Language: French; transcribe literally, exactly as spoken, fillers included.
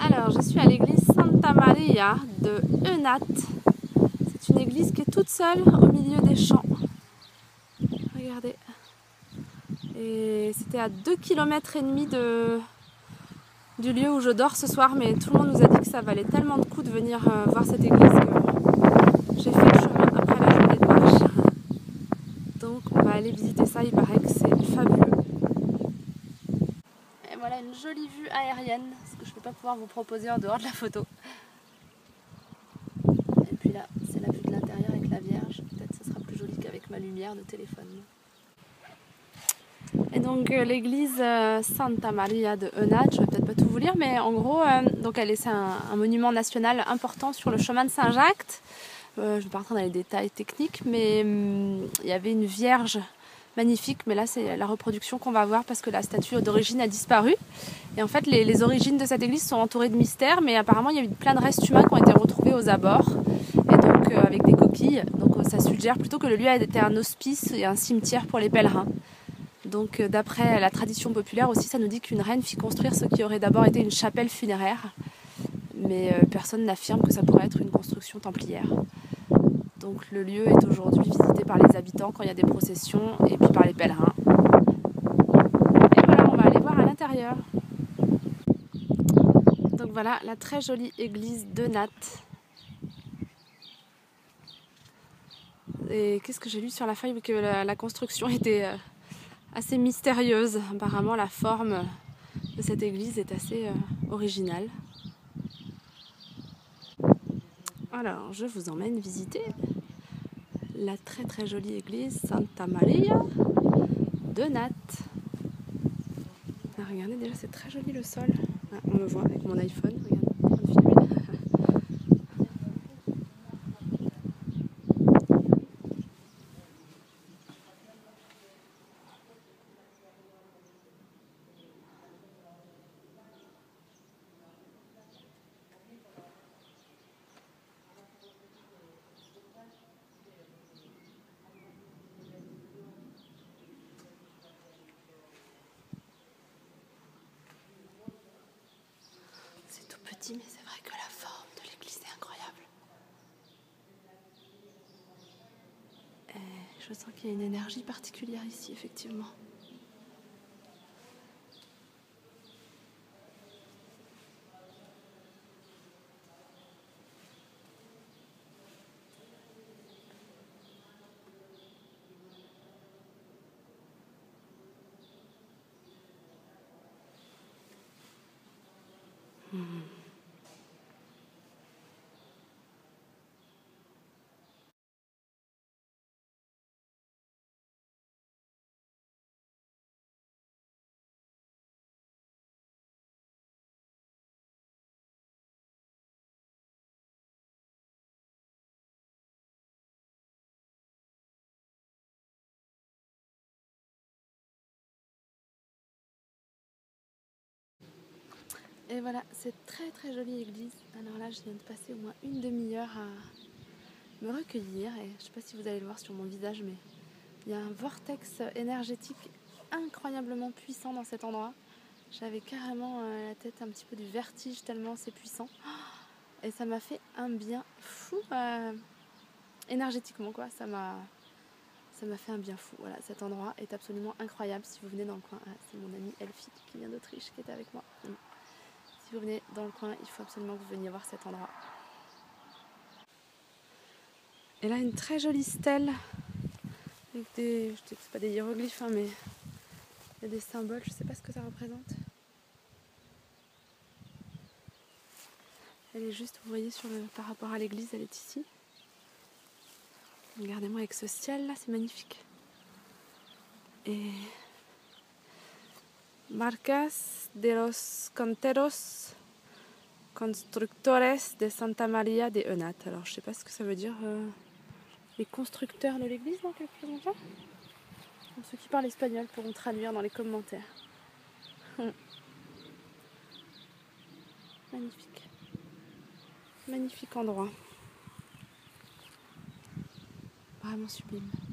Alors, je suis à l'église Santa Maria de Eunat. C'est une église qui est toute seule au milieu des champs. Regardez. Et c'était à deux kilomètres et demi de, du lieu où je dors ce soir, mais tout le monde nous a dit que ça valait tellement de coups de venir euh, voir cette église que j'ai fait le chemin après la journée de marche. Donc on va aller visiter ça, il paraît que c'est fabuleux. Et voilà une jolie vue aérienne, ce que je ne vais pas pouvoir vous proposer en dehors de la photo. Et puis là, c'est la vue de l'intérieur avec la Vierge. Peut-être que ce sera plus joli qu'avec ma lumière de téléphone. Et donc euh, l'église euh, Santa Maria de Eunat, je vais peut-être pas tout vous lire, mais en gros, euh, donc elle est c'est un, un monument national important sur le chemin de Saint-Jacques. Euh, je ne vais pas rentrer dans les détails techniques, mais hum, il y avait une Vierge magnifique, mais là c'est la reproduction qu'on va voir parce que la statue d'origine a disparu. Et en fait les, les origines de cette église sont entourées de mystères, mais apparemment il y a eu plein de restes humains qui ont été retrouvés aux abords, et donc euh, avec des coquilles. Donc ça suggère plutôt que le lieu a été un hospice et un cimetière pour les pèlerins. Donc euh, d'après la tradition populaire aussi, ça nous dit qu'une reine fit construire ce qui aurait d'abord été une chapelle funéraire, mais euh, personne n'affirme que ça pourrait être une construction templière. Donc le lieu est aujourd'hui visité par les habitants quand il y a des processions et puis par les pèlerins. Et voilà, on va aller voir à l'intérieur. Donc voilà la très jolie église d'Eunat. Et qu'est-ce que j'ai lu sur la feuille, que la, la construction était euh, assez mystérieuse. Apparemment la forme de cette église est assez euh, originale. Alors je vous emmène visiter la très très jolie église Santa Maria d'Eunat. Ah, regardez, déjà c'est très joli le sol. Ah, on me voit avec mon iPhone, regardez, en train de filmer. C'est tout petit, mais c'est vrai que la forme de l'église est incroyable. Et je sens qu'il y a une énergie particulière ici, effectivement. Hmm. Et voilà, cette très très jolie église. Alors là, je viens de passer au moins une demi-heure à me recueillir. Et je ne sais pas si vous allez le voir sur mon visage, mais il y a un vortex énergétique incroyablement puissant dans cet endroit. J'avais carrément euh, la tête un petit peu du vertige tellement c'est puissant. Et ça m'a fait un bien fou euh, énergétiquement, quoi. Ça m'a ça m'a fait un bien fou. Voilà, cet endroit est absolument incroyable. Si vous venez dans le coin, ah, c'est mon amie Elfie qui vient d'Autriche qui était avec moi. Si vous venez dans le coin, il faut absolument que vous veniez voir cet endroit. Et là, une très jolie stèle avec des, je sais que c'est pas des hiéroglyphes, hein, mais il y a des symboles. Je sais pas ce que ça représente. Elle est juste, vous voyez, sur le, par rapport à l'église, elle est ici. Regardez-moi avec ce ciel là, c'est magnifique. Et Marcas de los Canteros Constructores de Santa Maria de Eunat. Alors je sais pas ce que ça veut dire. Euh, les constructeurs de l'église, dans quelque chose comme ça. Ceux qui parlent espagnol pourront traduire dans les commentaires. Magnifique. Magnifique endroit. Vraiment sublime.